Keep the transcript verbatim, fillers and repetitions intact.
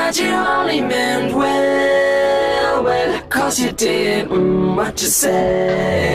But you only meant well, well, cause you did mm, what you said.